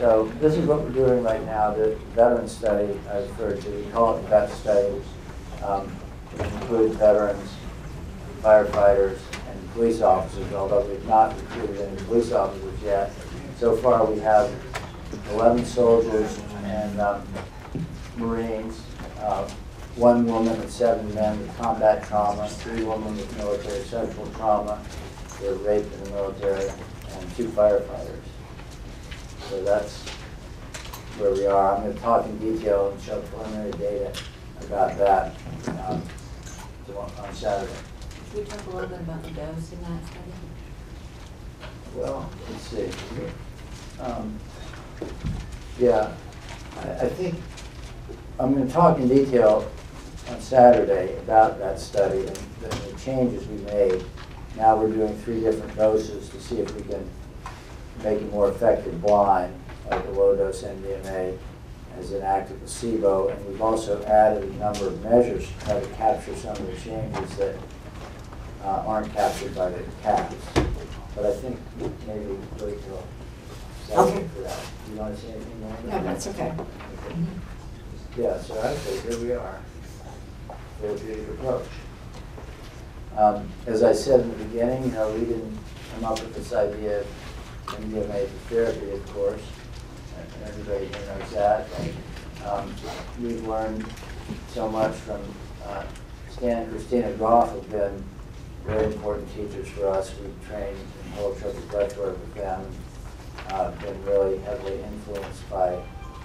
So this is what we're doing right now, the veteran study I referred to. We call it the VET study. It includes veterans, firefighters, and police officers, although we've not recruited any police officers yet. So far we have 11 soldiers and Marines, 1 woman and 7 men with combat trauma, 3 women with military sexual trauma, who were raped in the military, and 2 firefighters. So that's where we are. I'm going to talk in detail and show preliminary data about that on Saturday. Can you talk a little bit about the dose in that study? Well, let's see. Yeah, I think I'm going to talk in detail on Saturday about that study and the changes we made. Now we're doing 3 different doses to see if we can make it more effective blind, like a low-dose MDMA as an active placebo. And we've also added a number of measures to try to capture some of the changes that aren't captured by the caps. But I think maybe wait till Saturday for that. You want to say anything more? No, that's okay. Okay. Yeah, so actually, here we are. Therapeutic approach. As I said in the beginning, we didn't come up with this idea of MDMA for therapy, of course. And everybody here knows that. We've learned so much from Stan and Christina Groff have been very important teachers for us. We've trained in holotropic breathwork with them. Been really heavily influenced by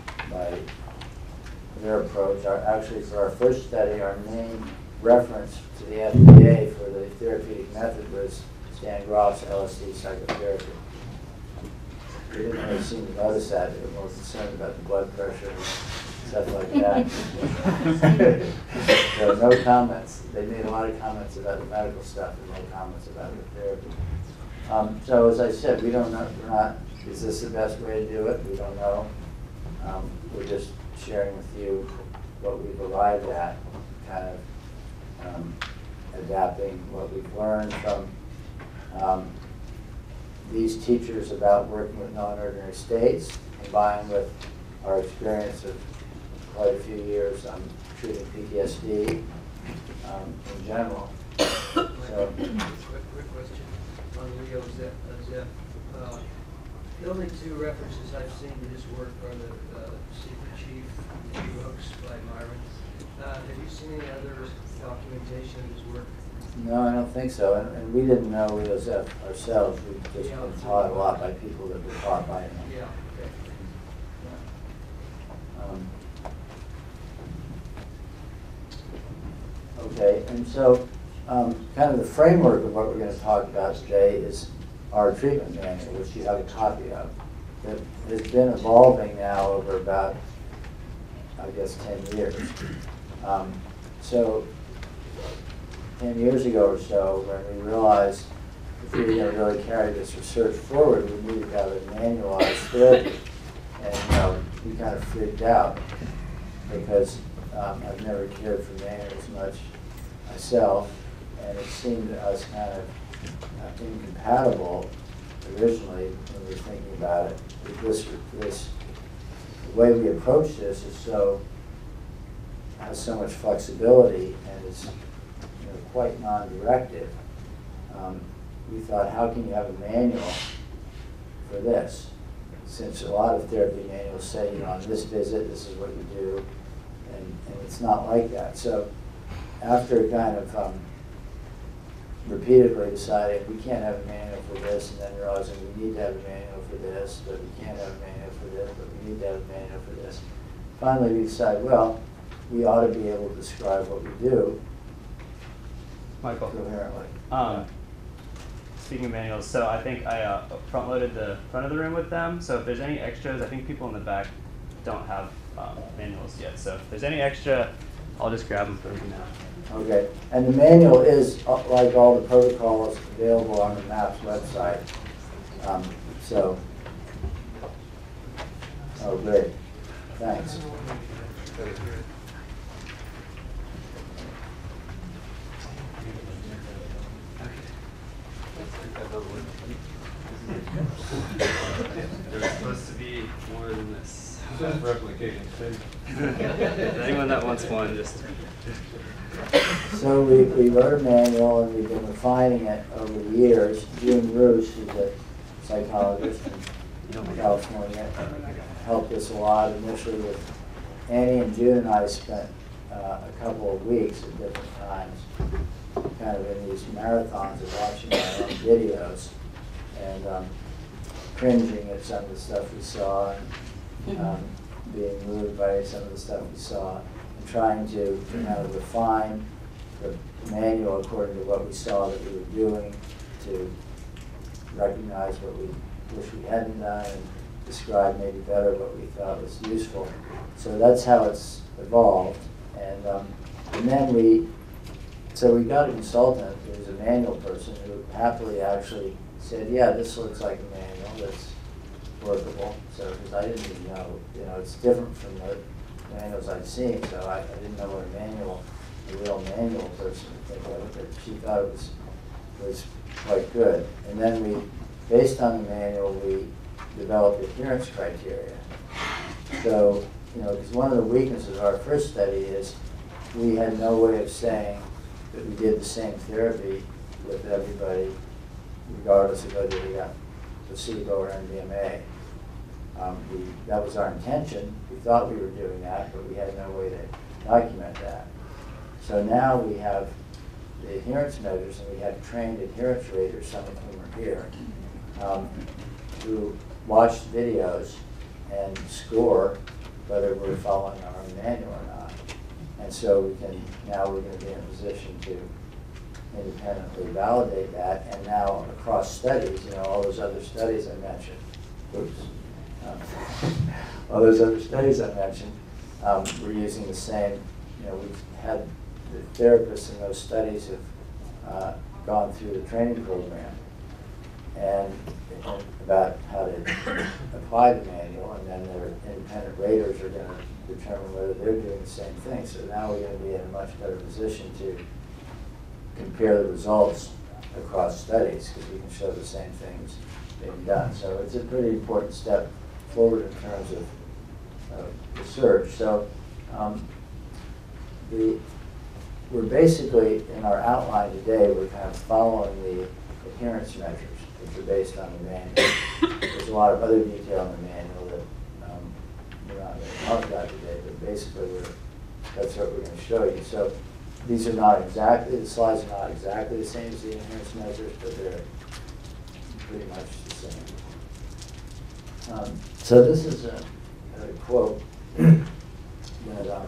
their approach. Actually, for our first study, our main reference to the FDA for the therapeutic method was Stan Groff's LSD psychotherapy. We didn't really seem to notice that. They were more concerned about the blood pressure and stuff like that. There were no comments. They made a lot of comments about the medical stuff and no comments about the therapy. So as I said, we don't know, is this the best way to do it? We don't know. We're just sharing with you what we've arrived at, kind of adapting what we've learned from these teachers about working with non-ordinary states, combined with our experience of quite a few years on treating PTSD in general. So, quick question on Leo is that the only 2 references I've seen to his work are the Secret Chief books by Myron. Have you seen any other documentation of his work? no, I don't think so. And we didn't know Leo Zeff ourselves. We've just been taught a lot by people that were taught by him. Yeah. Okay, and so kind of the framework of what we're going to talk about today is our treatment manual, which you have a copy of. That has been evolving now over about, I guess, 10 years. So 10 years ago or so, when we realized if we were going to really carry this research forward, we needed to have a manualized therapy. And we kind of freaked out because I've never cared for manuals much myself, and it seemed to us kind of incompatible originally when we were thinking about it. This the way we approach this is has so much flexibility and is quite non-directive. We thought, how can you have a manual for this? Since a lot of therapy manuals say, on this visit, this is what you do, and it's not like that. So after kind of repeatedly deciding we can't have a manual for this, and then realizing we need to have a manual for this, but we can't have a manual for this, but we need to have a manual for this, finally we decided, well, we ought to be able to describe what we do Michael. coherently. Speaking of manuals, so I think I front-loaded the front of the room with them. So if there's any extras, I think people in the back don't have manuals yet. So if there's any extra, I'll just grab them for you now. Okay, and the manual is, like all the protocols, available on the MAPS website. Oh, great, thanks. There's supposed to be more than this. Replicating. Anyone that wants one, just. So we wrote a manual and we've been refining it over the years. June Roos, who's a psychologist in California, helped us a lot initially with Annie and June and I spent a couple of weeks at different times kind of in these marathons of watching our own videos and cringing at some of the stuff we saw and being moved by some of the stuff we saw and trying to kind of refine the manual according to what we saw that we were doing to recognize what we wish we hadn't done and describe maybe better what we thought was useful. So that's how it's evolved. And then we got a consultant who was a manual person who happily actually said, yeah, this looks like a manual that's workable. So, because I didn't even know, it's different from the manuals I'd seen, so I didn't know what a real manual person would think of it, but she thought it was quite good. And then based on the manual, we developed adherence criteria. So, because one of the weaknesses of our first study is we had no way of saying that we did the same therapy with everybody, regardless of whether they got placebo or MDMA. That was our intention. We thought we were doing that, but we had no way to document that. So now we have the adherence measures, and we have trained adherence raters, some of whom are here, who watch videos and score whether we're following our own manual or not. And so now we're going to be in a position to independently validate that. And now across studies, all those other studies I mentioned, all those other studies I mentioned, we're using the same, we've had the therapists in those studies have gone through the training program and about how to apply the manual, and then their independent raters are going to determine whether they're doing the same thing. So now we're going to be in a much better position to compare the results across studies because we can show the same things being done. So it's a pretty important step forward in terms of research. So we're basically, in our outline today, we're kind of following the adherence measures, which are based on the manual. There's a lot of other detail in the manual that we're not going to talk about today, but basically that's what we're going to show you. So these are not exactly, the slides are not exactly the same as the adherence measures, but they're pretty much the same. So this is a quote that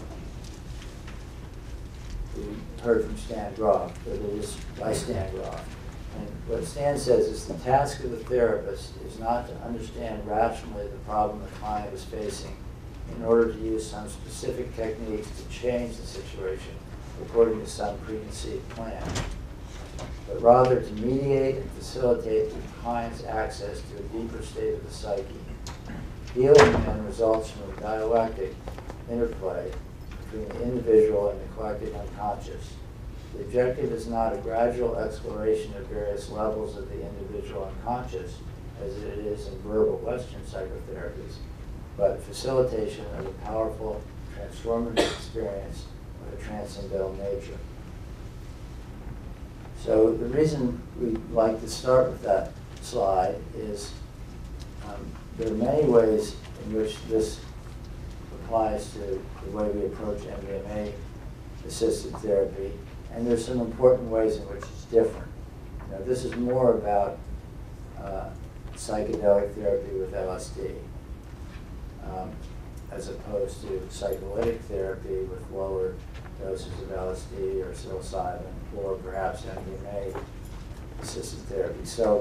we heard from Stan Groff, but it is by Stan Groff. And what Stan says is the task of the therapist is not to understand rationally the problem the client is facing in order to use some specific techniques to change the situation according to some preconceived plan, but rather to mediate and facilitate the client's access to a deeper state of the psyche. Healing then results from a dialectic interplay between the individual and the collective unconscious. The objective is not a gradual exploration of various levels of the individual unconscious, as it is in verbal Western psychotherapies, but facilitation of a powerful, transformative experience of a transcendental nature. So the reason we like to start with that slide is there are many ways in which this applies to the way we approach MDMA-assisted therapy, and there's some important ways in which it's different. Now, this is more about psychedelic therapy with LSD, as opposed to psycholytic therapy with lower doses of LSD or psilocybin or perhaps MDMA-assisted therapy. So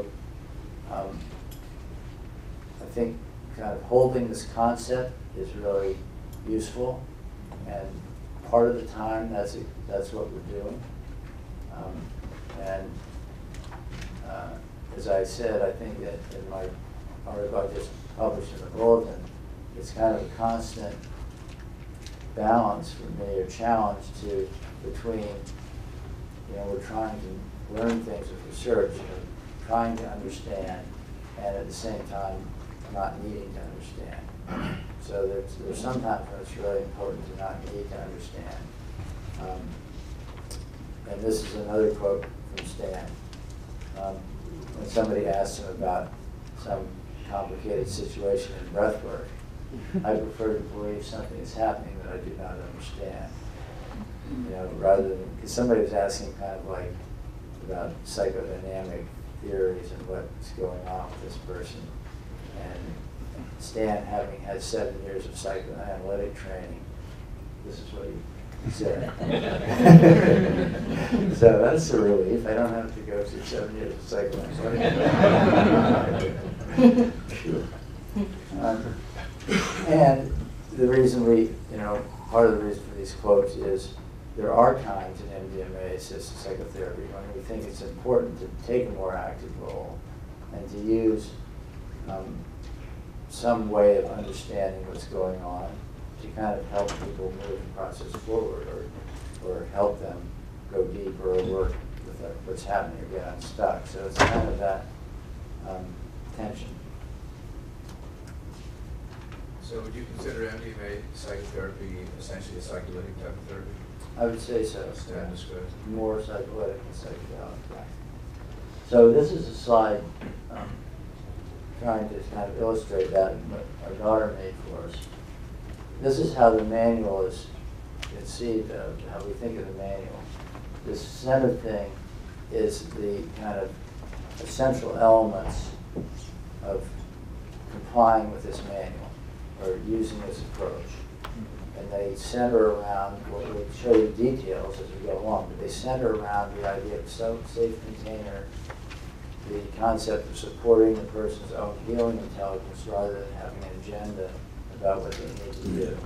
I think kind of holding this concept is really useful, and part of the time that's what we're doing. As I said, I think that in my article I just published in the bulletin, it's kind of a constant balance for me, or challenge between, we're trying to learn things with research, trying to understand and at the same time not needing to understand. So there's sometimes when it's really important to not need to understand. And this is another quote from Stan. When somebody asks him about some complicated situation in breath work, I prefer to believe something is happening that I do not understand. You know, rather than, because somebody was asking kind of like about psychodynamic theories and what's going on with this person. And Stan, having had 7 years of psychoanalytic training, this is what he said. So that's a relief. I don't have to go through 7 years of psychoanalytic training. And the reason part of the reason for these quotes is there are times in MDMA-assisted psychotherapy when we think it's important to take a more active role and to use some way of understanding what's going on to kind of help people move the process forward, or help them go deeper or work with what's happening or get unstuck. So it's kind of that tension. So would you consider MDMA psychotherapy essentially a psychedelic type of therapy? I would say so. Stan described. More psychedelic than psychedelic. So this is a slide trying to kind of illustrate that, what our daughter made for us. This is how the manual is conceived of, how we think of the manual. This center thing is the kind of essential elements of complying with this manual, or using this approach. And they center around, we'll show you details as we go along, but they center around the idea of a safe container, the concept of supporting the person's own healing intelligence rather than having an agenda about what they need to do.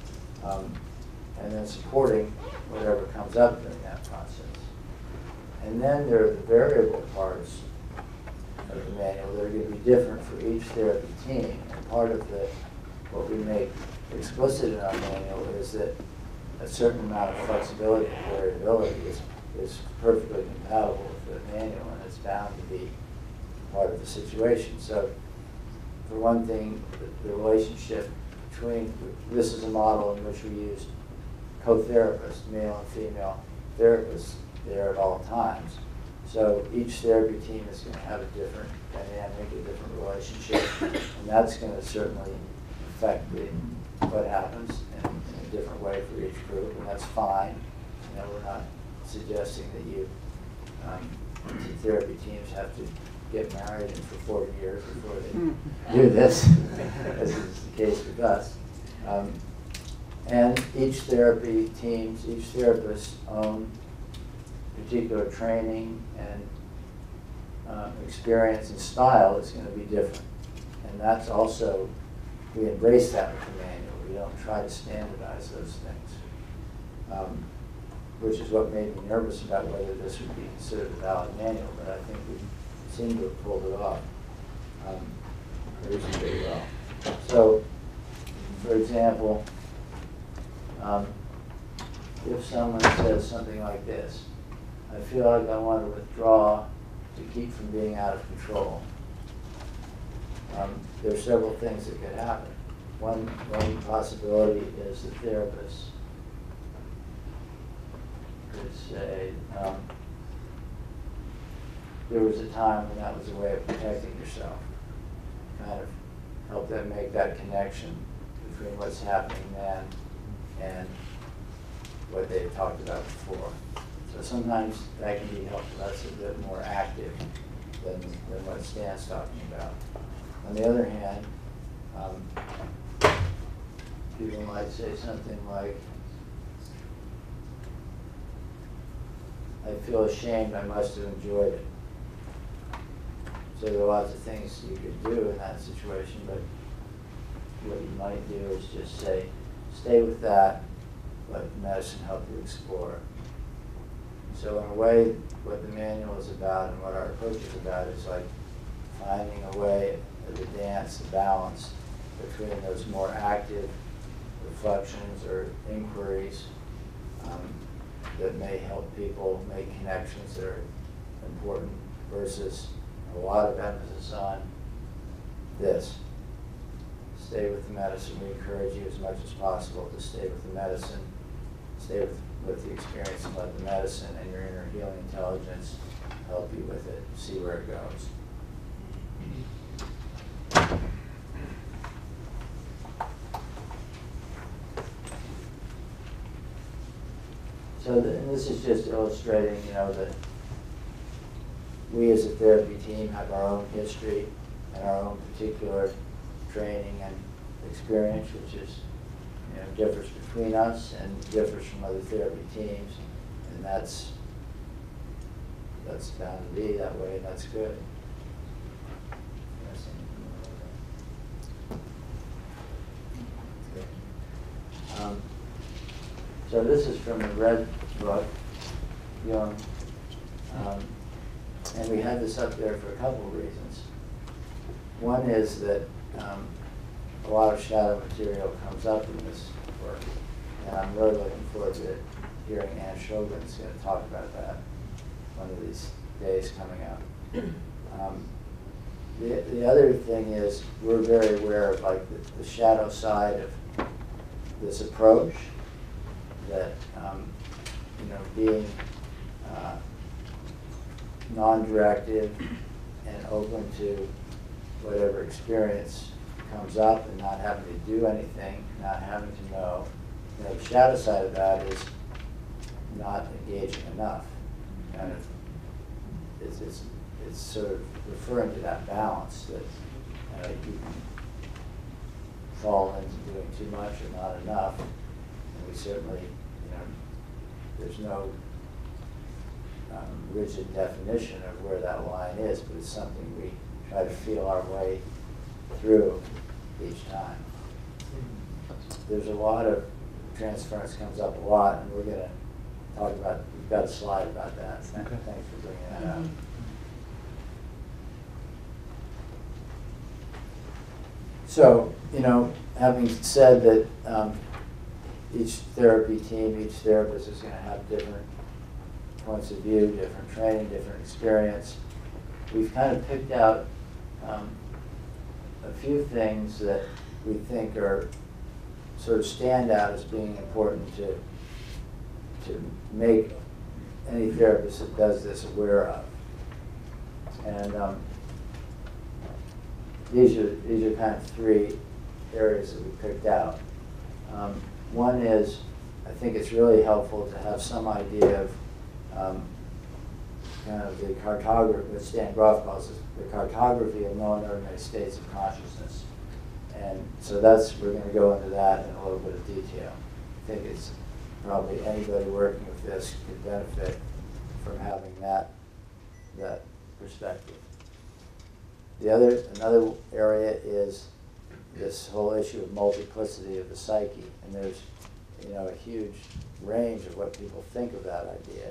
And then supporting whatever comes up during that process. And then there are the variable parts of the manual that are going to be different for each therapy team. And part of what we make explicit in our manual is that a certain amount of flexibility and variability is perfectly compatible with the manual, and it's bound to be part of the situation. So for one thing, the relationship between, this is a model in which we used co-therapists, male and female therapists there at all times. So each therapy team is going to have a different dynamic, a different relationship, and that's going to certainly affect what happens in a different way for each group, and that's fine. You know, we're not suggesting that therapy teams have to get married and for 40 years before they do this, as is the case with us. And each therapy teams, each therapist's own particular training and experience and style is going to be different. And that's also, we embrace that with the manual. We don't try to standardize those things, which is what made me nervous about whether this would be considered a valid manual, but I think we seem to have pulled it off reasonably well. So, for example, if someone says something like this, I feel like I want to withdraw to keep from being out of control. There are several things that could happen. One possibility is the therapist could say, there was a time when that was a way of protecting yourself. Kind of help them make that connection between what's happening then and what they talked about before. So sometimes that can be helpful. That's a bit more active than what Stan's talking about. On the other hand, people might say something like, I feel ashamed, I must have enjoyed it. So there are lots of things you could do in that situation, but what you might do is just say, stay with that, let medicine help you explore. So in a way, what the manual is about and what our approach is about is like finding a way of the dance, the balance between those more active reflections or inquiries that may help people make connections that are important versus a lot of emphasis on this. Stay with the medicine. We encourage you as much as possible to stay with the medicine, stay with the experience, and let the medicine and your inner healing intelligence help you with it, see where it goes. So and this is just illustrating, that we as a therapy team have our own history and our own particular training and experience, which is, differs between us and differs from other therapy teams, and that's bound to be that way, and that's good. So this is from the Red Book, Jung, and we have this up there for a couple of reasons. One is that a lot of shadow material comes up in this work, and I'm really looking forward to hearing Anne Shogan's going to talk about that one of these days coming up. The other thing is we're very aware of the shadow side of this approach, that being non-directive and open to whatever experience comes up and not having to do anything, not having to know. The shadow side of that is not engaging enough. Kind of, it's sort of referring to that balance that you can fall into doing too much or not enough. And we certainly, there's no rigid definition of where that line is, but it's something we try to feel our way through each time. There's a lot of transference comes up a lot, and we're going to talk about, we've got a slide about that. Okay. Thanks for bringing that up. So, having said that each therapy team, each therapist is going to have different points of view, different training, different experience, we've kind of picked out a few things that we think are sort of stand out as being important to make any therapist that does this aware of. And these are kind of three areas that we picked out. One is, I think it's really helpful to have some idea of kind of the cartography, what Stan Groff calls it, the cartography of non-ordinary states of consciousness. And so we're going to go into that in a little bit of detail. I think it's probably anybody working with this could benefit from having that perspective. Another area is this whole issue of multiplicity of the psyche, and there's a huge range of what people think of that idea.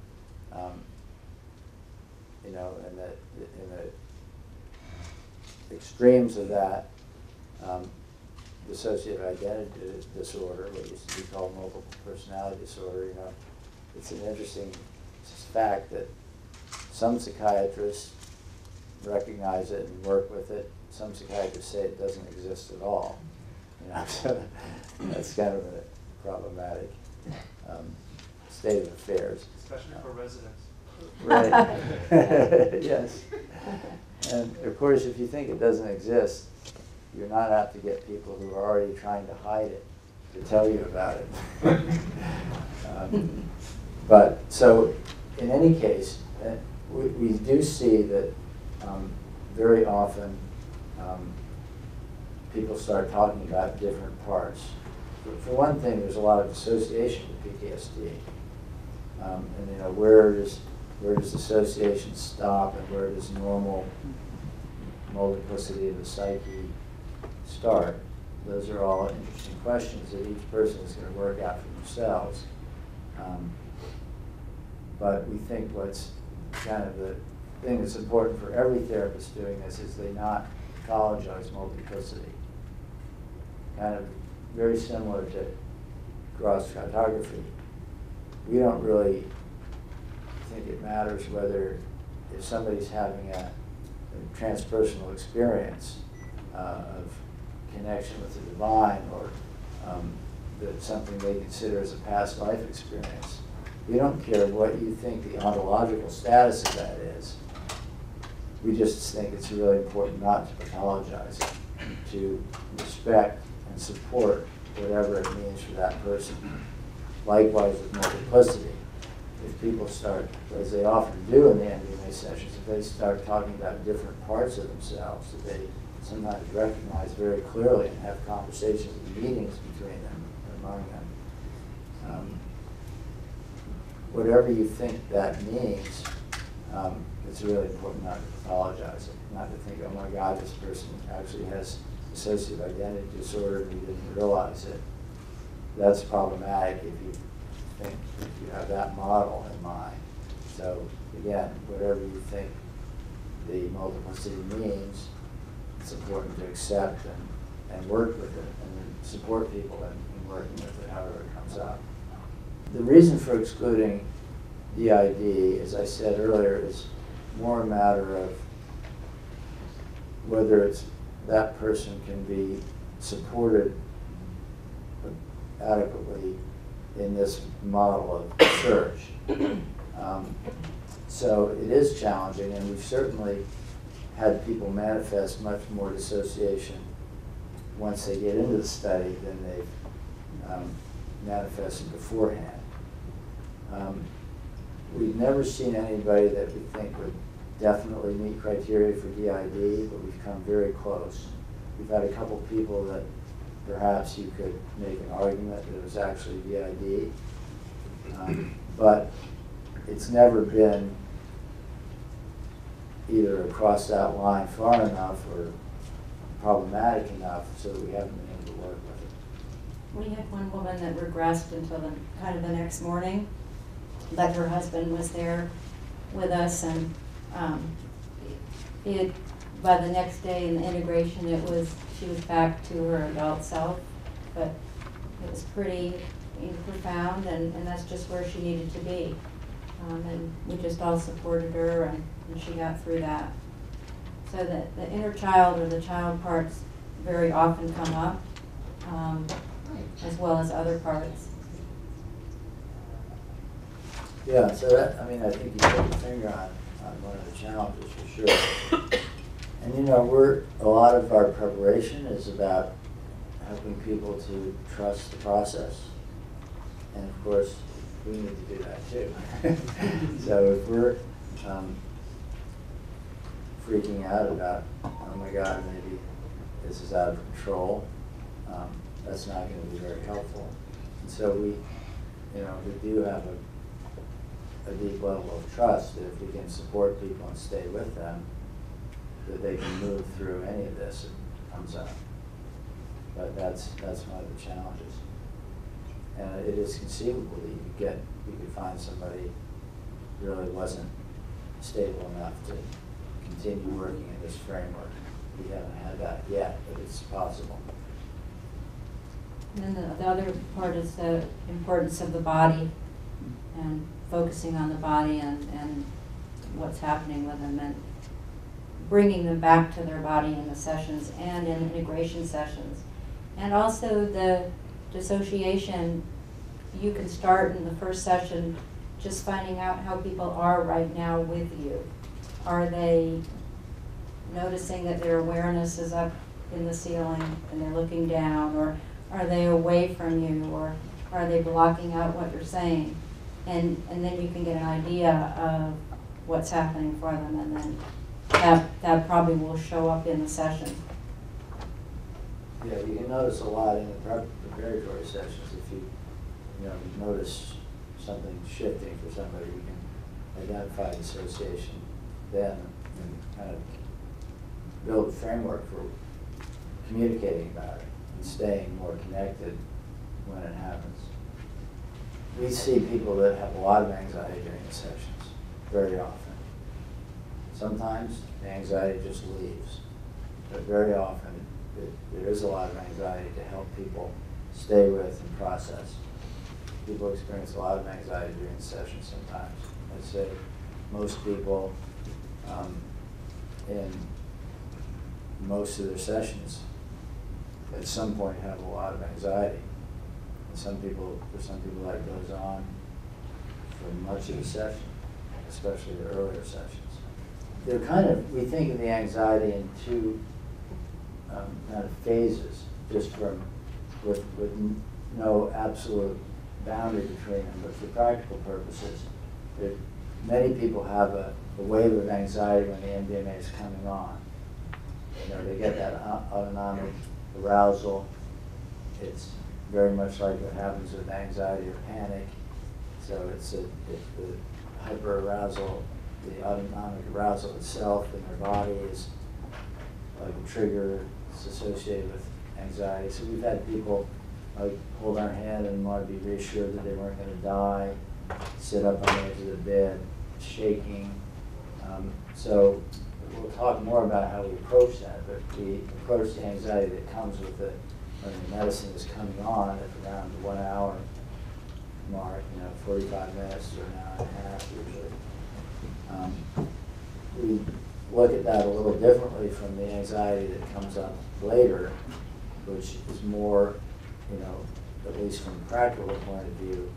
And in the extremes of that, dissociative identity disorder, what used to be called multiple personality disorder, it's an interesting fact that some psychiatrists recognize it and work with it. Some psychiatrists say it doesn't exist at all. So that's kind of a problematic state of affairs. Especially for residents. Right. Yes. And of course, if you think it doesn't exist, you're not out to get people who are already trying to hide it to tell you about it. But so, in any case, we do see that very often people start talking about different parts. For one thing, there's a lot of association with PTSD, and where does association stop, and where does normal multiplicity of the psyche start? Those are all interesting questions that each person is going to work out for themselves. But we think what's kind of the thing that's important for every therapist doing this is they not pathologize multiplicity. Kind of very similar to gross cartography. We don't really think it matters whether if somebody's having a transpersonal experience, of connection with the divine, or that something they consider as a past life experience. We don't care what you think the ontological status of that is. We just think it's really important not to pathologize it, to respect and support whatever it means for that person. Likewise with multiplicity. If people start, as they often do in the MDMA sessions, if they start talking about different parts of themselves that they sometimes recognize very clearly and have conversations and meetings between them, among them, whatever you think that means, it's really important not to pathologize it, not to think, oh my God, this person actually has dissociative identity disorder and we didn't realize it. That's problematic if you think, if you have that model in mind. So again, whatever you think the multiplicity means, it's important to accept and work with it and support people in working with it, however it comes up. The reason for excluding DID, as I said earlier, is more a matter of whether it's that person can be supported adequately in this model of research. So it is challenging, and we've certainly had people manifest much more dissociation once they get into the study than they've manifested beforehand. We've never seen anybody that we think would definitely meet criteria for DID, but we've come very close. We've had a couple people that perhaps you could make an argument that it was actually DID, but it's never been either across that line far enough or problematic enough so that we haven't been able to work with it. We had one woman that regressed until the kind of the next morning, but her husband was there with us, and by the next day in the integration, she was back to her adult self, but it was pretty profound, and that's just where she needed to be. And we just all supported her, and she got through that. So that the inner child or the child parts very often come up, as well as other parts. Yeah, so that, I mean, I think you put your finger on one of the challenges for sure. And you know, a lot of our preparation is about helping people to trust the process. And of course, we need to do that too. So if we're freaking out about, oh my God, maybe this is out of control, that's not going to be very helpful. And so we do have a deep level of trust that if we can support people and stay with them, that they can move through any of this that comes up. But that's one of the challenges. And it is conceivable that you could find somebody who really wasn't stable enough to continue working in this framework. We haven't had that yet, but it's possible. And then the other part is the importance of the body and focusing on the body and what's happening with them, and bringing them back to their body in the sessions and in integration sessions. And also the dissociation, you can start in the first session just finding out how people are right now with you. Are they noticing that their awareness is up in the ceiling and they're looking down, or are they away from you, or are they blocking out what you're saying? And then you can get an idea of what's happening for them, and then that probably will show up in the session. Yeah, you can notice a lot in the preparatory sessions. If you notice something shifting for somebody, you can identify dissociation then and kind of build a framework for communicating about it and staying more connected when it happens. We see people that have a lot of anxiety during the sessions very often. Sometimes the anxiety just leaves, but very often there is a lot of anxiety to help people stay with and process. People experience a lot of anxiety during the session sometimes. I'd say most people in most of their sessions at some point have a lot of anxiety. And for some people that goes on for much of the session, especially the earlier sessions. They're we think of the anxiety in two kind of phases, just with no absolute boundary between them, but for practical purposes, many people have a wave of anxiety when the MDMA is coming on. They get that autonomic arousal. It's very much like what happens with anxiety or panic. So it's the hyperarousal, the autonomic arousal itself in their body is like a trigger. It's associated with anxiety. So we've had people hold our hand and want to be reassured that they weren't going to die, sit up on the edge of the bed, shaking. So we'll talk more about how we approach that, but we approach the anxiety that comes with when the medicine is coming on at around the 1 hour mark, 45 minutes to an hour and a half usually. We look at that a little differently from the anxiety that comes up later, which is more, at least from a practical point of view,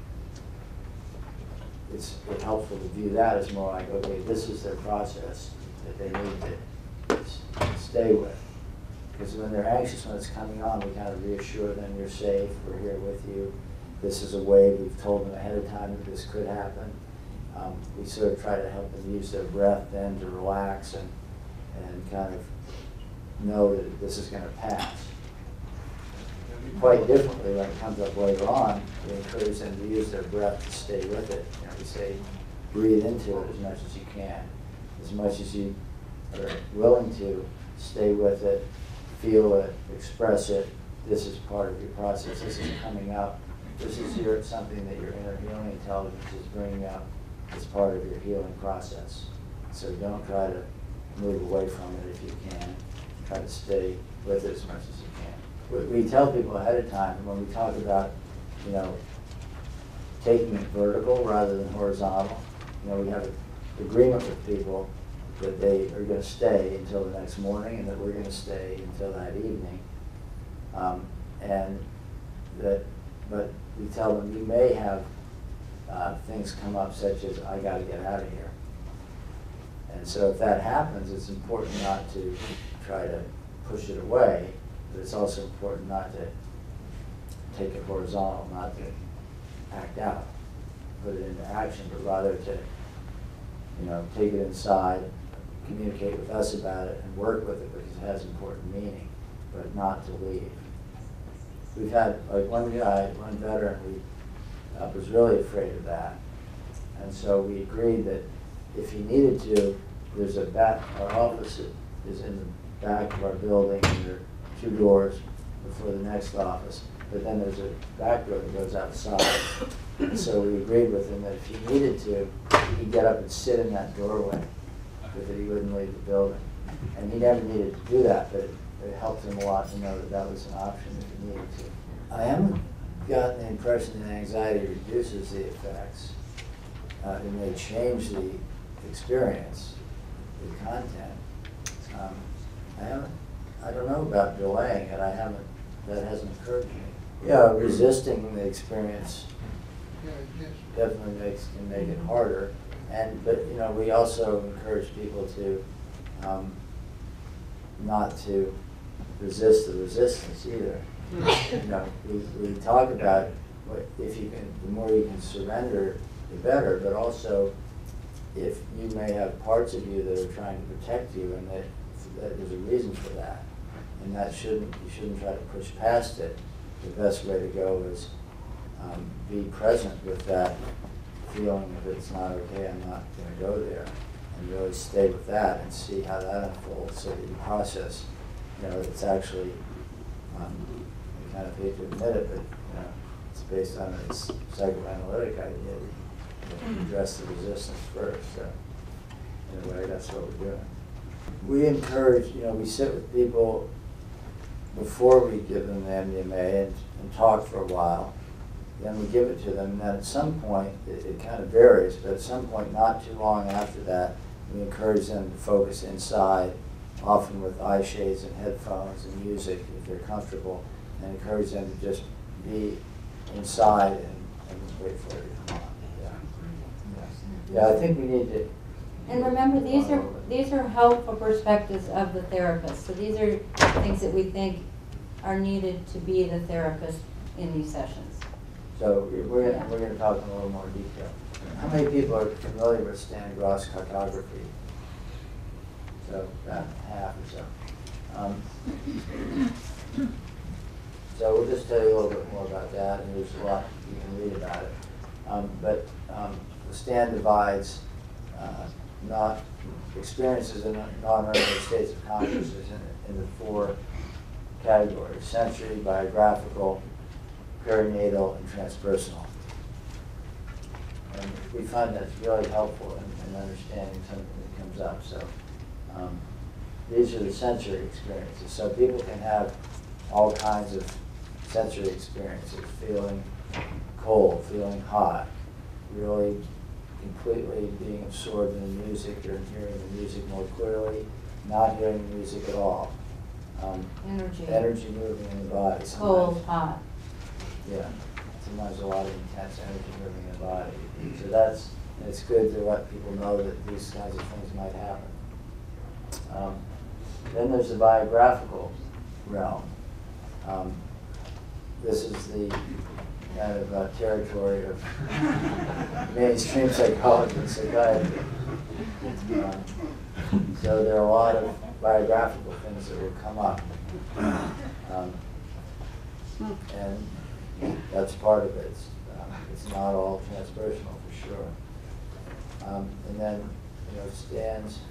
it's helpful to view that as more like, okay, this is their process that they need to stay with. Because when they're anxious, when it's coming on, we kind of reassure them, you're safe, we're here with you. This is a way, we've told them ahead of time that this could happen. We sort of try to help them use their breath then to relax and kind of know that this is going to pass. Quite differently, when it comes up later on, we encourage them to use their breath to stay with it. We say, breathe into it as much as you can. As much as you are willing to, stay with it, feel it, express it. This is part of your process. This is coming up. This is something that your inner healing intelligence is bringing up as part of your healing process. So don't try to move away from it if you can. Try to stay with it as much as you can. We tell people ahead of time when we talk about, taking it vertical rather than horizontal. We have an agreement with people that they are going to stay until the next morning and that we're going to stay until that evening. But we tell them you may have things come up such as, I got to get out of here. And so if that happens, it's important not to try to push it away, but it's also important not to take it horizontal, not to act out, put it into action, but rather to, take it inside, communicate with us about it, and work with it because it has important meaning, but not to leave. We've had, one veteran, was really afraid of that. And so we agreed that if he needed to, there's our office is in the back of our building, and there are 2 doors before the next office, but then there's a back door that goes outside. And so we agreed with him that if he needed to, he'd get up and sit in that doorway, but that he wouldn't leave the building. And he never needed to do that, but it helped him a lot to know that that was an option if he needed to. I haven't gotten the impression that anxiety reduces the effects. It may change the experience, the content. I don't know about delaying it. That hasn't occurred to me. Yeah, resisting the experience definitely can make it harder. But we also encourage people to not to resist the resistance either. We talk about the more you can surrender, the better. But also, if you may have parts of you that are trying to protect you, and that there's a reason for that, and you shouldn't try to push past it. The best way to go is be present with that feeling if it's not okay, I'm not going to go there, and really stay with that and see how that unfolds so that you process. It's actually, I kind of hate to admit it, but it's based on this psychoanalytic idea that you address the resistance first. So in a way, that's what we're doing. We encourage, we sit with people before we give them the MDMA and talk for a while. Then we give it to them, and then at some point, it kind of varies, but at some point not too long after that, we encourage them to focus inside often with eye shades and headphones and music if they're comfortable, and encourage them to just be inside and wait for it to come on. Yeah, I think we need to. And remember, these are helpful perspectives of the therapist. So these are things that we think are needed to be the therapist in these sessions. So we're going to talk in a little more detail. How many people are familiar with Stan Gross cartography? So about half or so. So we'll just tell you a little bit more about that, and there's a lot you can read about it. But the Stan divides not experiences in non-ordinary states of consciousness in the four categories: sensory, biographical, perinatal, and transpersonal. And we find that's really helpful in understanding something that comes up. So these are the sensory experiences. So people can have all kinds of sensory experiences: feeling cold, feeling hot, really completely being absorbed in the music or hearing the music more clearly, not hearing the music at all. Energy moving in the body. Cold, hot. Yeah, sometimes a lot of intense energy moving in the body. So it's good to let people know that these kinds of things might happen. Then there's the biographical realm. This is the kind of territory of mainstream psychology and psychiatry. So there are a lot of biographical things that will come up. And that's part of it. It's not all transpersonal for sure. And then, Stan's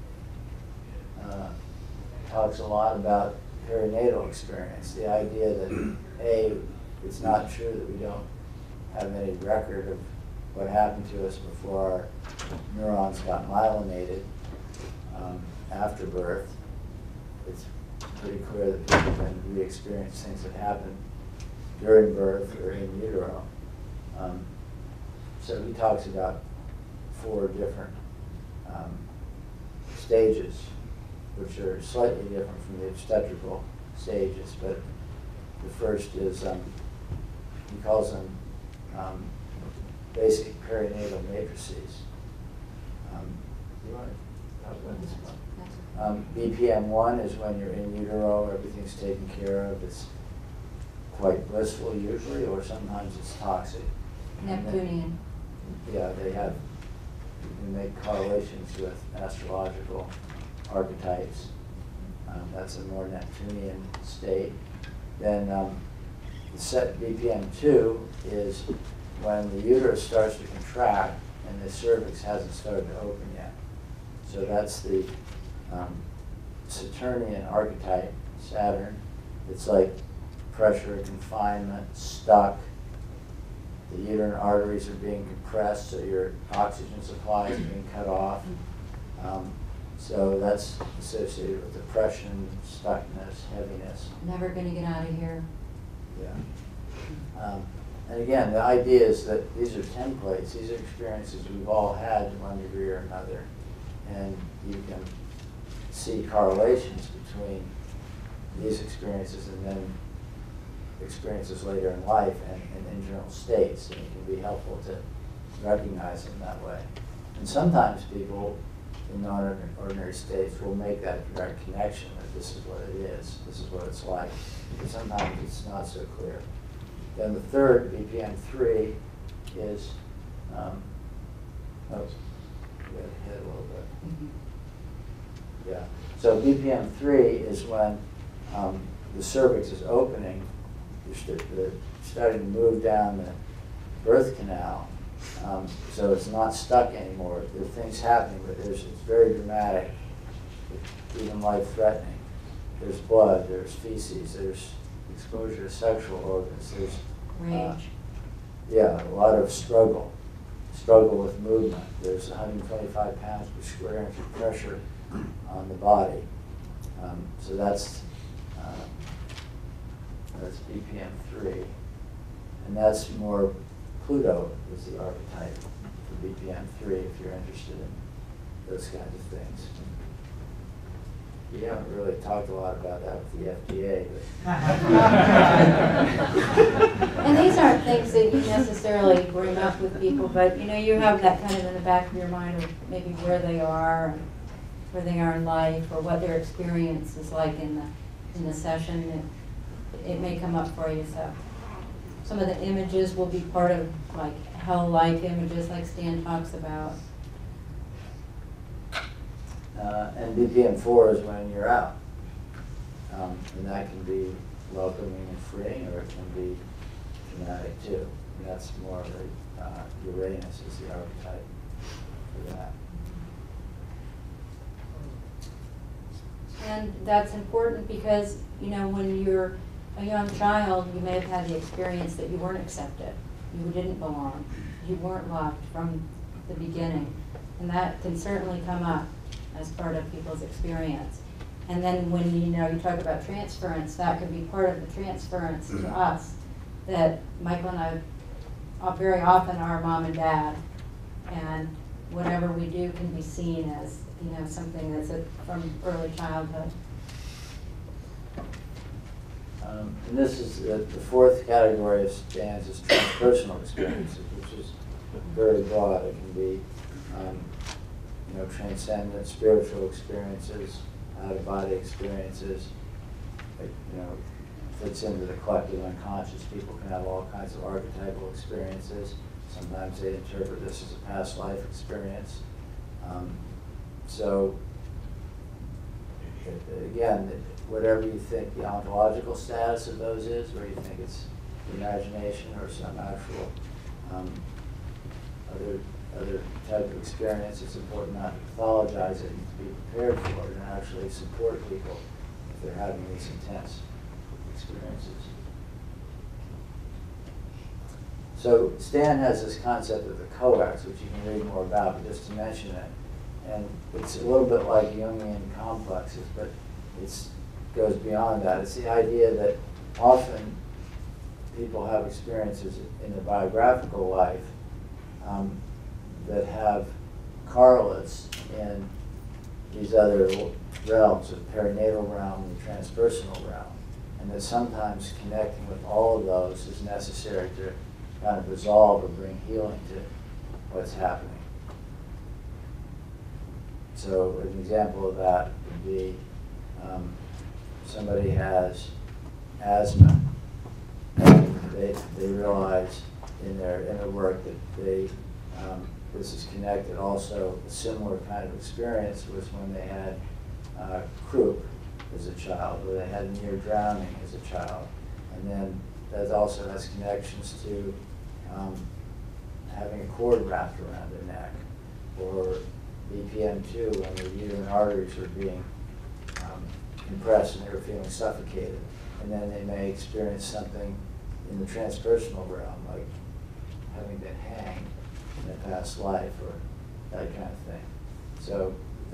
talks a lot about perinatal experience, the idea that it's not true that we don't have any record of what happened to us before our neurons got myelinated after birth. It's pretty clear that people can re-experience things that happen during birth or in utero. So he talks about 4 different stages, which are slightly different from the obstetrical stages, but the first is, he calls them basic perinatal matrices. You want to talk about this one? BPM-1 is when you're in utero, everything's taken care of. It's quite blissful usually, or sometimes it's toxic. Neptunian. Yeah, you can make correlations with astrological archetypes. That's a more Neptunian state. Then set BPM-2 is when the uterus starts to contract and the cervix hasn't started to open yet. So that's the Saturnian archetype, Saturn. It's like pressure, confinement, stuck. The uterine arteries are being compressed, so your oxygen supply is being cut off. So that's associated with depression, stuckness, heaviness. Never going to get out of here. Yeah. And again, the idea is that these are templates. These are experiences we've all had to one degree or another. And you can see correlations between these experiences and then experiences later in life and internal states. And it can be helpful to recognize them that way. And sometimes people in non-ordinary states will make that direct connection that this is what it is, this is what it's like. But sometimes it's not so clear. Then the third, BPM-3, is, we got hit a little bit. Yeah. So BPM-3 is when the cervix is opening, they're starting to move down the birth canal. So it's not stuck anymore. There are things happening, but it's very dramatic, even life-threatening. There's blood, there's feces, there's exposure to sexual organs, there's rage. Yeah, a lot of struggle with movement. There's 125 pounds per square inch of pressure on the body. So that's BPM-3, and that's more Pluto is the archetype for BPM-3 if you're interested in those kinds of things. We haven't really talked a lot about that with the FDA, but And these aren't things that you necessarily bring up with people, but you know, you have that kind of in the back of your mind of maybe where they are, and where they are in life, or what their experience is like in the session. It may come up for you. So some of the images will be part of like hell-like images, like Stan talks about. And BPM-4 is when you're out. And that can be welcoming and freeing, or it can be traumatic too. And that's more of a, Uranus is the archetype for that. And that's important because, you know, when you're a young child, you may have had the experience that you weren't accepted, you didn't belong, you weren't loved from the beginning. And that can certainly come up as part of people's experience. And then when you talk about transference, that could be part of the transference to us, that Michael and I very often are mom and dad, and whatever we do can be seen as, you know, something that's from early childhood. And this is the fourth category of Stan's is transpersonal experiences, which is very broad. It can be you know, transcendent spiritual experiences, out-of-body experiences. It, you know, fits into the collective unconscious. People can have all kinds of archetypal experiences. Sometimes they interpret this as a past life experience. So, again, whatever you think the ontological status of those is, or you think it's imagination or some actual other type of experience, it's important not to pathologize it and to be prepared for it and actually support people if they're having these intense experiences. So Stan has this concept of the coax, which you can read more about, but just to mention it. And it's a little bit like Jungian complexes, but it goes beyond that. It's the idea that often people have experiences in their biographical life that have correlates in these other realms, the perinatal realm and the transpersonal realm, and that sometimes connecting with all of those is necessary to kind of resolve or bring healing to what's happening. So an example of that would be somebody has asthma, and they realize in their inner work that they this is connected. Also, a similar kind of experience was when they had croup as a child, or they had near drowning as a child. And then that also has connections to having a cord wrapped around their neck, or BPM-2 when their uterine arteries are being compressed and they were feeling suffocated. And then they may experience something in the transpersonal realm, like having been hanged in a past life or that kind of thing. So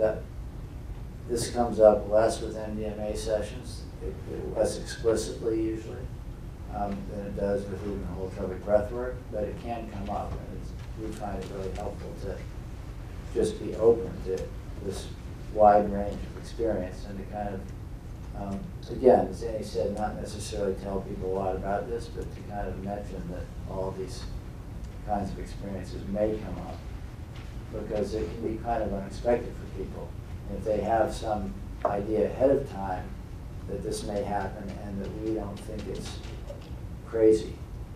this comes up less with MDMA sessions, less explicitly usually, than it does with even holotropic breath work, but it can come up, and we find it really helpful to just be open to this wide range of experience and to kind of, again, as Annie said, not necessarily tell people a lot about this, but to kind of mention that all these kinds of experiences may come up, because it can be kind of unexpected for people. And if they have some idea ahead of time that this may happen and that we don't think it's crazy,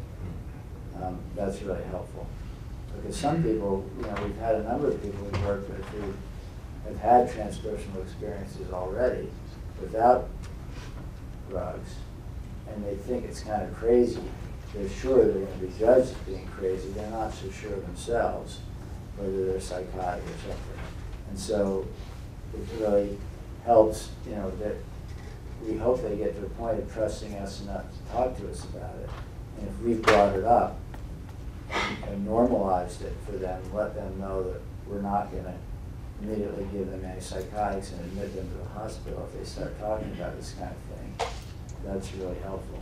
that's really helpful. Because some people, you know, we've had a number of people we've worked with who have had transpersonal experiences already without drugs, and they think it's kind of crazy. They're sure they're going to be judged as being crazy. They're not so sure themselves whether they're psychotic or something. And so it really helps, you know, that we hope they get to a point of trusting us enough to talk to us about it. And if we've brought it up and normalized it for them, let them know that we're not going to immediately give them antipsychotics and admit them to the hospital if they start talking about this kind of thing, that's really helpful.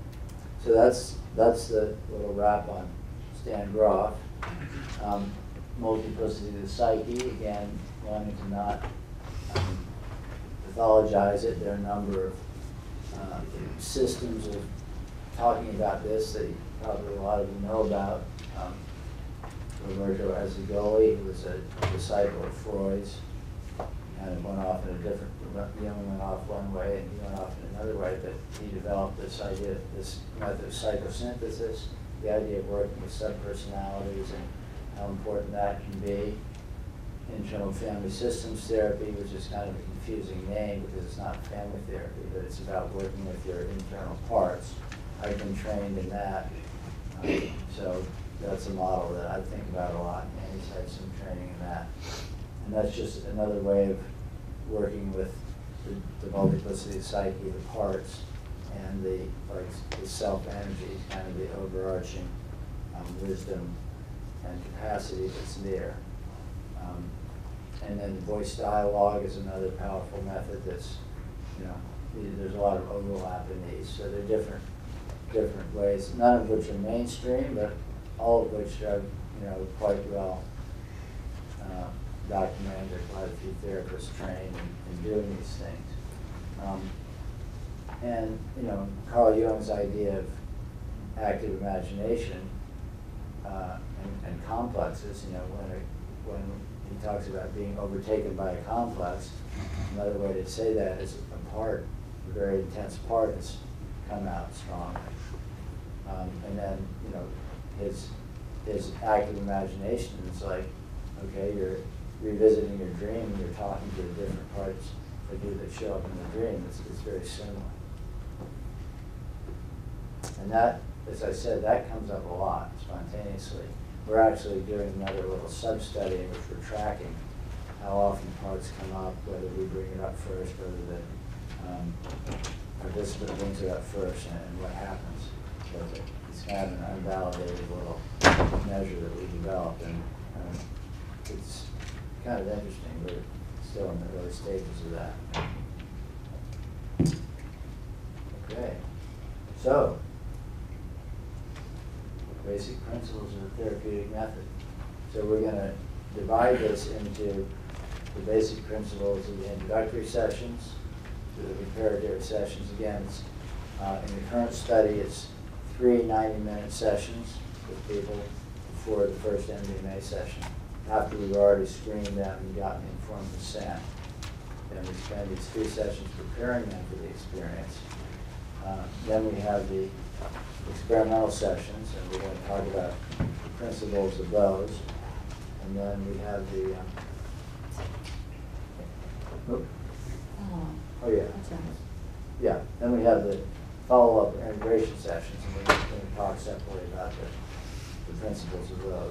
So that's the little wrap on Stan Groff. multiplicity of the psyche, again, wanting to not pathologize it. There are a number of systems of talking about this that probably a lot of you know about. Roberto Azigoli, who was a disciple of Freud's, kind of went off in a different, Jung went off one way and he went off in another way, but he developed this idea, this method of psychosynthesis, the idea of working with subpersonalities and how important that can be. Internal family systems therapy, which is kind of a confusing name because it's not family therapy, but it's about working with your internal parts. I've been trained in that, so that's a model that I think about a lot, and he's had some training in that. And that's just another way of working with the multiplicity of psyche, the parts, and the self-energy, kind of the overarching wisdom and capacity that's there. And then the voice dialogue is another powerful method that's, there's a lot of overlap in these. So they're different ways, none of which are mainstream, but all of which are, quite well documented. Quite a few therapists trained in doing these things. And Carl Jung's idea of active imagination and complexes, when he talks about being overtaken by a complex, another way to say that is a very intense part has come out strongly. And then, his active imagination is like, okay, you're revisiting your dream and you're talking to the different parts of you that show up in the dream. It's very similar. And that, as I said, that comes up a lot spontaneously. We're actually doing another little sub-study in which we're tracking how often parts come up, whether we bring it up first, whether the participant brings it up first, and what happens. So it's kind of an unvalidated little measure that we developed, and it's kind of interesting, but it's still in the early stages of that. Okay, so basic principles of the therapeutic method. So we're going to divide this into the basic principles of the introductory sessions, the preparatory sessions. Again, in the current study, it's 3 90-minute sessions with people before the first MDMA session. After we've already screened them and gotten informed consent, then we spend these 3 sessions preparing them for the experience. Then we have the experimental sessions, and we're going to talk about the principles of those. And then we have the yeah. Then we have the follow-up integration sessions, and we're going to talk separately about the principles of those.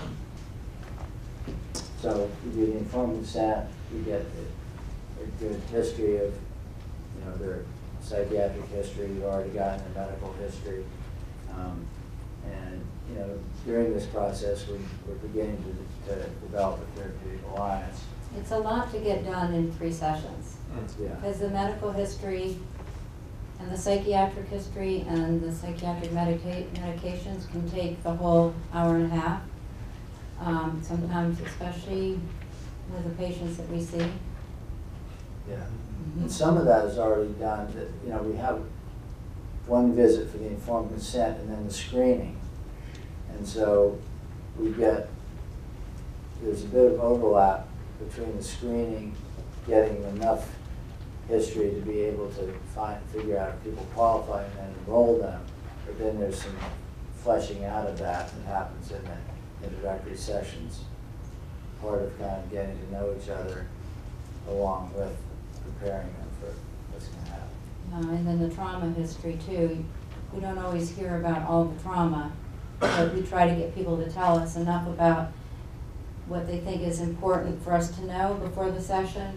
So we do the informed consent. We get a good history of their psychiatric history. We've already gotten their medical history, and during this process, we're beginning to develop a therapeutic alliance. It's a lot to get done in 3 sessions. Yeah. Because the medical history and the psychiatric history and the psychiatric medications can take the whole hour and a half. Sometimes, especially with the patients that we see. Yeah. And some of that is already done. That we have one visit for the informed consent and then the screening, and so there's a bit of overlap between the screening, getting enough history to be able to figure out if people qualify and then enroll them. But then there's some fleshing out of that happens in the introductory sessions, part of kind of getting to know each other along with preparing them for what's going to happen. And then the trauma history too. We don't always hear about all the trauma, but we try to get people to tell us enough about what they think is important for us to know before the session.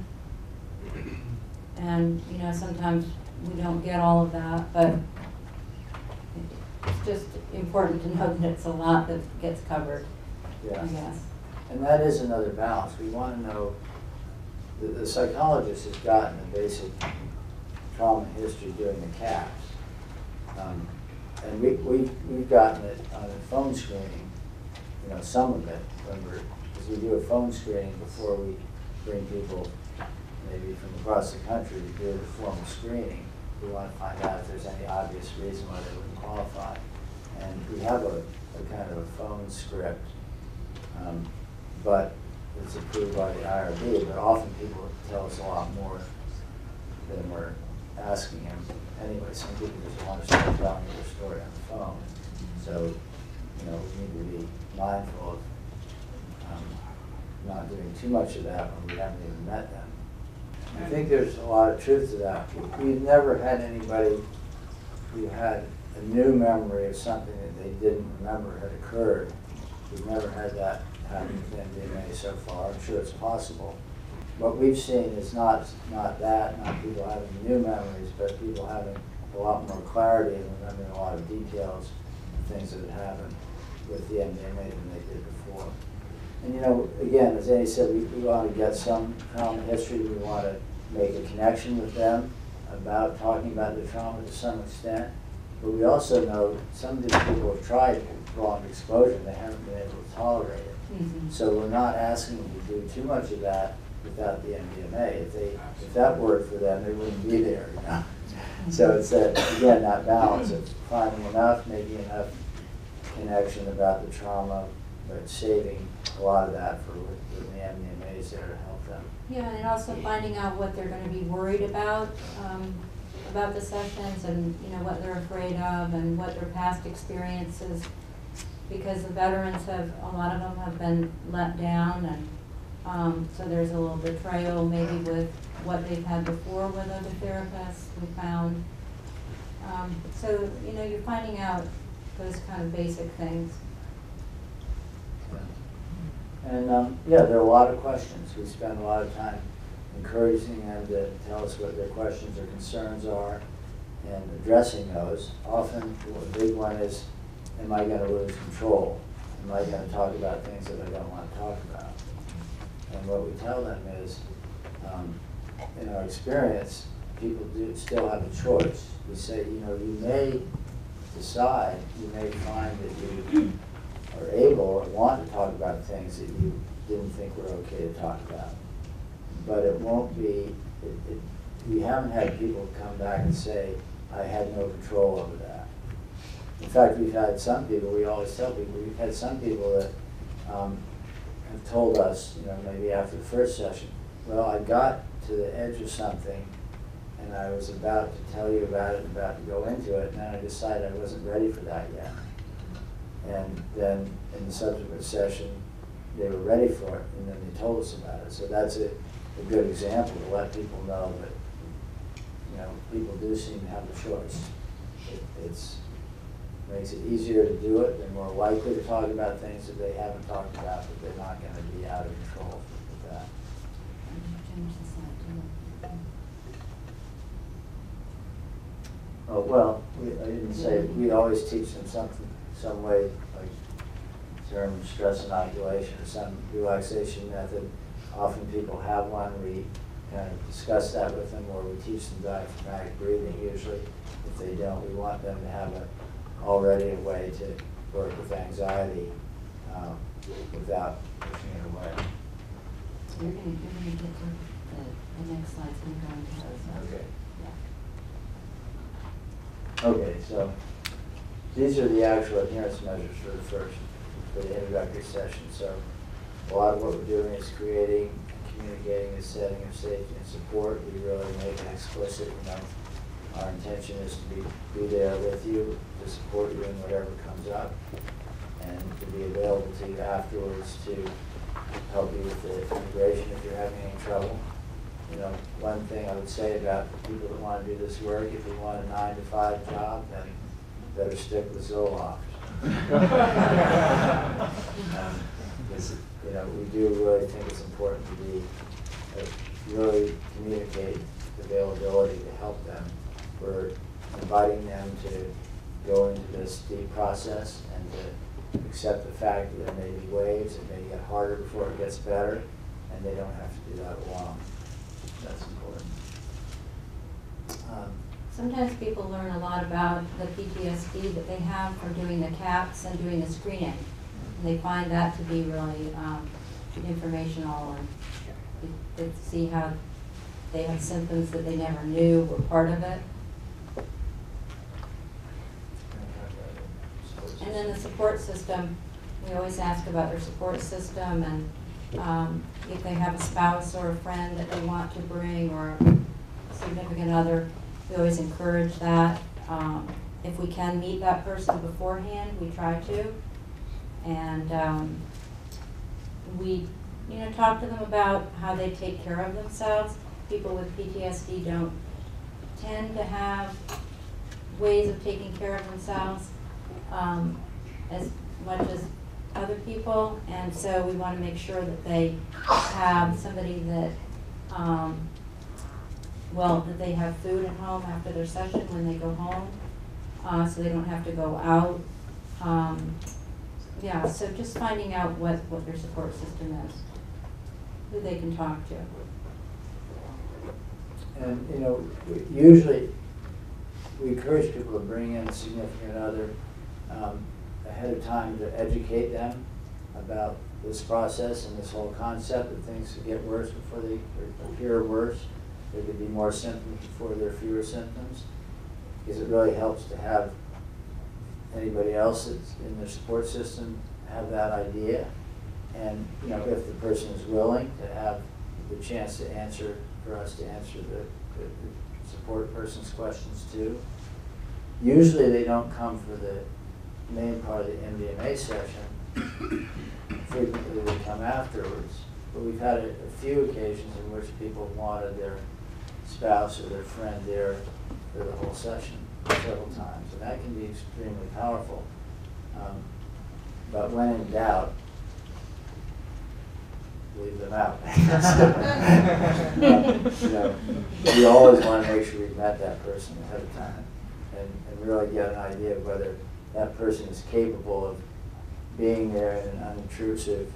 And sometimes we don't get all of that, but it's just important to know that it's a lot that gets covered, Yeah. I guess. And that is another balance. We want to know, the psychologist has gotten the basic trauma history during the CAPS. And we've gotten it on the phone screening, some of it, because is we do a phone screening before we bring people, maybe from across the country, to do the formal screening. We want to find out if there's any obvious reason why they wouldn't qualify. And we have a kind of a phone script, but it's approved by the IRB, but often people tell us a lot more than we're asking them. Anyway, some people just want to start telling their story on the phone. So, we need to be mindful of not doing too much of that when we haven't even met them. I think there's a lot of truth to that. We've never had anybody who had a new memory of something that they didn't remember had occurred. We've never had that happen with MDMA so far. I'm sure it's possible. What we've seen is not people having new memories, but people having a lot more clarity and remembering a lot of details of things that had happened with the MDMA than they did before. And again, as Annie said, we want to get some trauma history. We want to make a connection with them about talking about their trauma to some extent. But we also know some of these people have tried prolonged exposure and they haven't been able to tolerate it. Mm-hmm. So we're not asking them to do too much of that without the MDMA. If that worked for them, they wouldn't be there. So it's that balance of finding enough, maybe enough connection about the trauma, but saving a lot of that for when the MDMA is there to help them. Yeah, and also finding out what they're going to be worried about the sessions, and what they're afraid of, and what their past experiences. Because the veterans a lot of them have been let down, and so there's a little betrayal maybe with what they've had before with other therapists, we found. So you're finding out those kind of basic things. And there are a lot of questions. We spend a lot of time encouraging them to tell us what their questions or concerns are and addressing those. Often the big one is, am I going to lose control? Am I going to talk about things that I don't want to talk about? And what we tell them is, in our experience, people do still have a choice. We say, you may decide, you may find that you are able or want to talk about things that you didn't think were okay to talk about. But it won't be, we haven't had people come back and say, I had no control over that. In fact, we've had some people, we always tell people, we've had some people that have told us, maybe after the first session, well, I got to the edge of something and I was about to tell you about it, about to go into it, and then I decided I wasn't ready for that yet. And then in the subsequent session, they were ready for it, and then they told us about it. So that's a good example to let people know that, people do seem to have a choice. It makes it easier to do it. They're more likely to talk about things that they haven't talked about, but they're not going to be out of control with that. Oh, well, I didn't say, we always teach them some way, like term stress inoculation or some relaxation method. Often people have one. We kind of discuss that with them, or we teach them diaphragmatic breathing usually. If they don't, we want them to have already a way to work with anxiety without pushing it away. You're going to get to the next slide's going to go into those. Okay. Yeah. Okay, so these are the actual adherence measures for the introductory session. So a lot of what we're doing is creating and communicating a setting of safety and support. We really make it explicit. Our intention is to be there with you, to support you in whatever comes up, and to be available to you afterwards to help you with the integration if you're having any trouble. One thing I would say about people that want to do this work, if you want a 9-to-5 job, then you better stick with Zoloft. We do really think it's important to really communicate availability to help them. We're inviting them to go into this deep process and to accept the fact that there may be waves, it may get harder before it gets better, and they don't have to do that alone. That's important. Sometimes people learn a lot about the PTSD that they have from doing the CAPS and doing the screening. And they find that to be really informational, and to see how they have symptoms that they never knew were part of it. And then the support system, we always ask about their support system, and if they have a spouse or a friend that they want to bring, or a significant other, we always encourage that. If we can meet that person beforehand, we try to. And we talk to them about how they take care of themselves. People with PTSD don't tend to have ways of taking care of themselves as much as other people, and so we want to make sure that they have somebody that, that they have food at home after their session when they go home, so they don't have to go out. So just finding out what their support system is, who they can talk to. And usually we encourage people to bring in a significant other ahead of time to educate them about this process and this whole concept that things could get worse before they appear worse. There could be more symptoms before there are fewer symptoms, because it really helps to have anybody else that's in their support system have that idea. And if the person is willing to have the chance to answer, for us to answer the support person's questions too. Usually they don't come for the main part of the MDMA session. Frequently they come afterwards. But we've had a few occasions in which people wanted their spouse or their friend there for the whole session several times. And that can be extremely powerful. But when in doubt, leave them out. We always want to make sure we've met that person ahead of time and really get an idea of whether that person is capable of being there in an unintrusive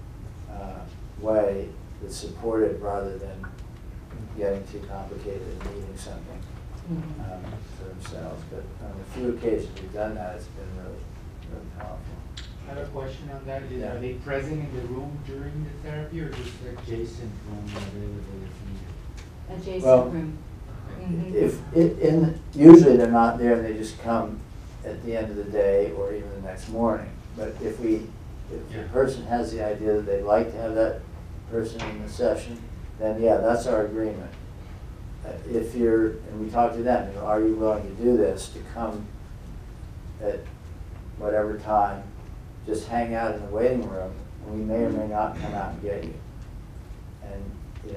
way that's supported, rather than getting too complicated and needing something for themselves. But on a few occasions we've done that, it's been really, really powerful. I have a question on that. Yeah. Are they present in the room during the therapy, or just adjacent room available if needed? Adjacent room. Usually they're not there, and they just come at the end of the day or even the next morning. But if the person has the idea that they'd like to have that person in the session, then that's our agreement. And we talk to them, are you willing to do this, to come at whatever time, just hang out in the waiting room, and we may or may not come out and get you. And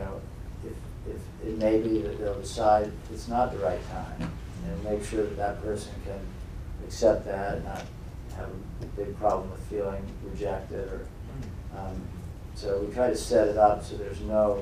if it may be that they'll decide it's not the right time, and make sure that person can accept that and not have a big problem with feeling rejected. Or so we try to set it up so there's no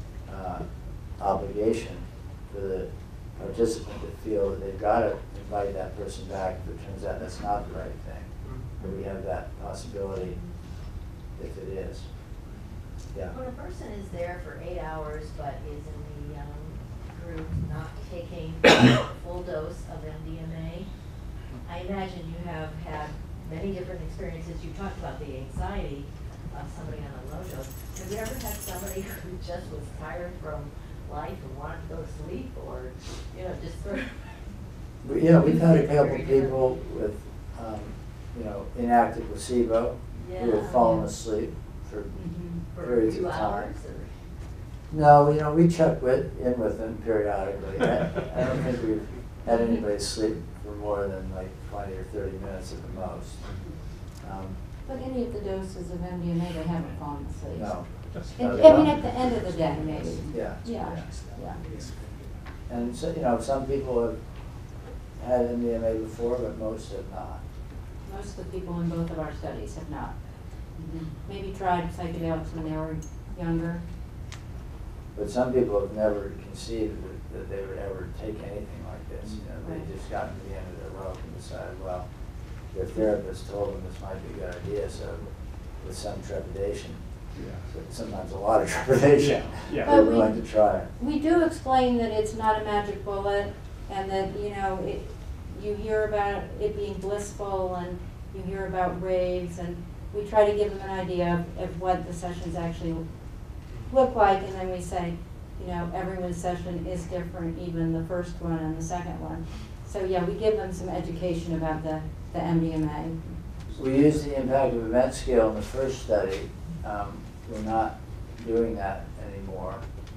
obligation for the participant to feel that they've got to invite that person back if it turns out that's not the right thing. But we have that possibility if it is. Yeah. When a person is there for 8 hours but is in the group not taking a full dose of MDMA, I imagine you have had many different experiences. You talked about the anxiety of somebody on a low dose. Have you ever had somebody who just was tired from life and wanted to go to sleep, or just sort of? We've had a couple people with inactive placebo who have fallen asleep for periods of time. Hours, or? No, we check in with them periodically. I don't think we've had anybody sleep for more than like 20 or 30 minutes at the most. But any of the doses of MDMA, they haven't fallen asleep. No. At the end of the day, maybe. Yeah. Yeah. And so, some people have had MDMA before, but most have not. Most of the people in both of our studies have not. Maybe tried psychedelics when they were younger. But some people have never conceived that they would ever take anything like this. Right. They just got to the end of their rope and decided, well, their therapist told them this might be a good idea, so with some trepidation, so sometimes a lot of trepidation, they're willing to try it. We do explain that it's not a magic bullet, and that you hear about it being blissful, and you hear about raves, and we try to give them an idea of what the sessions actually look like, and then we say, you know, everyone's session is different, even the first one and the second one. So yeah, we give them some education about the MDMA. We used the impact of event scale in the first study. We're not doing that anymore.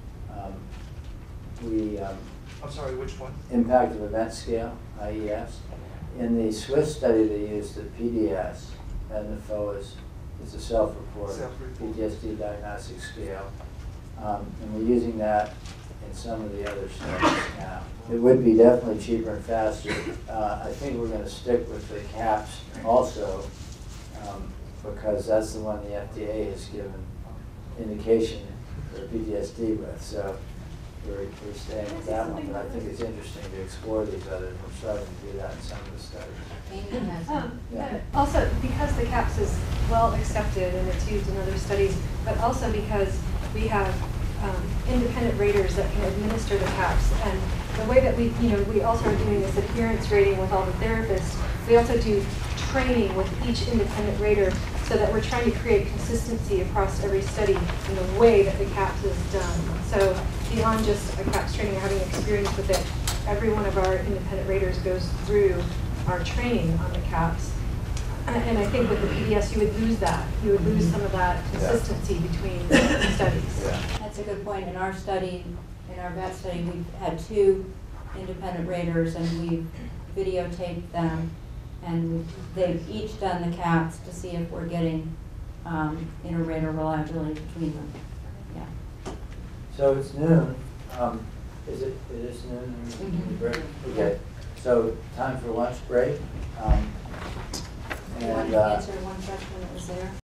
I'm sorry, which one? Impact of event scale, IES. In the Swiss study, they used the PDS, and the FOAS is a self-reported Self-report. PTSD diagnostic scale. And we're using that in some of the other studies now. It would be definitely cheaper and faster. I think we're going to stick with the CAPS also, because that's the one the FDA has given indication for PTSD with. So we're staying with that one, but I think it's interesting to explore these others. We're starting to do that in some of the studies. Amy has Yeah. Also, because the CAPS is well accepted and it's used in other studies, but also because we have independent raters that can administer the CAPS. And the way that we also are doing this adherence rating with all the therapists, we also do training with each independent rater so that we're trying to create consistency across every study in the way that the CAPS is done. So beyond just a CAPS training or having experience with it, every one of our independent raters goes through our training on the CAPS. And I think with the PDS, you would lose that. You would lose some of that consistency between studies. Yeah. That's a good point. In our study, in our vet study, we've had 2 independent raters, and we've videotaped them, and they've each done the CAPS to see if we're getting inter-rater reliability between them. Yeah. So it's noon. It is noon? Mhm. Break? Okay. So time for lunch break. You want And to answer one question that was there?